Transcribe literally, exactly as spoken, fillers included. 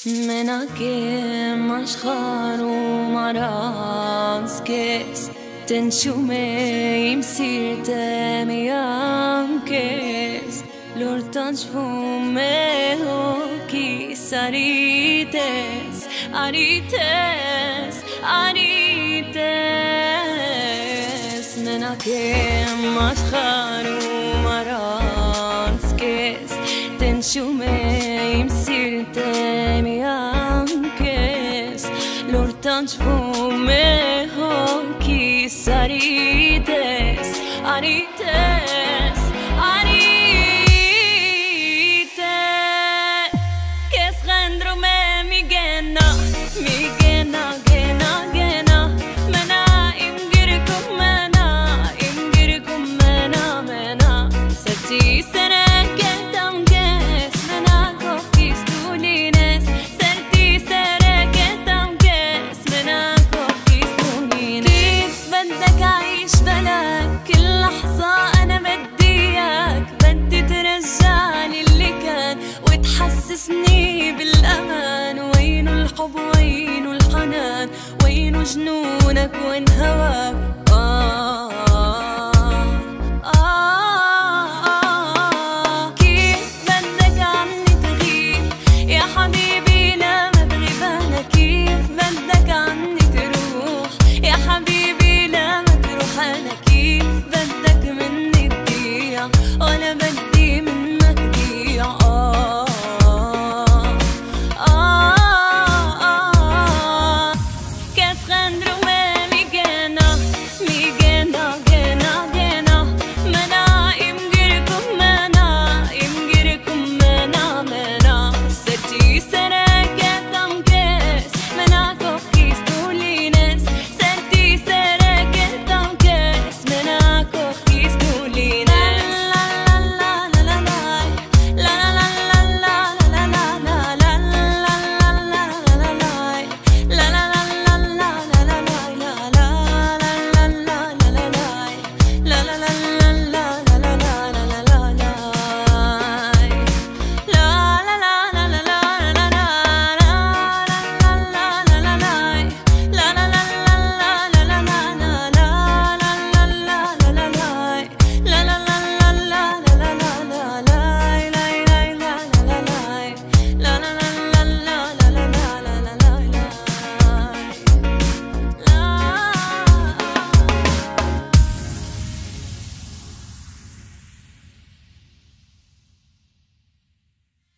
Menake mashkaru maras kes Tenchume imsirte mi ankes Lortan shvume hokis arites Arites, arites Menake mashkaru maras kes Tenchume imsirte mi ankes Lortan shvume hokis arites Arites, arites Kes gendru me mi gena Mi gena, gena, gena Mena imgirkum mena Imgirkum mena, mena Seti sene ketam kes Mena kokis tulines Serti sere ketam kes Mena kokis tulines كيف بدك أعيش بلاك كل لحظة أنا بديك بدي ترجعلي اللي كان وتحسسني بالأمان وين الحب وين الحنان وين جنونك وين هواك آه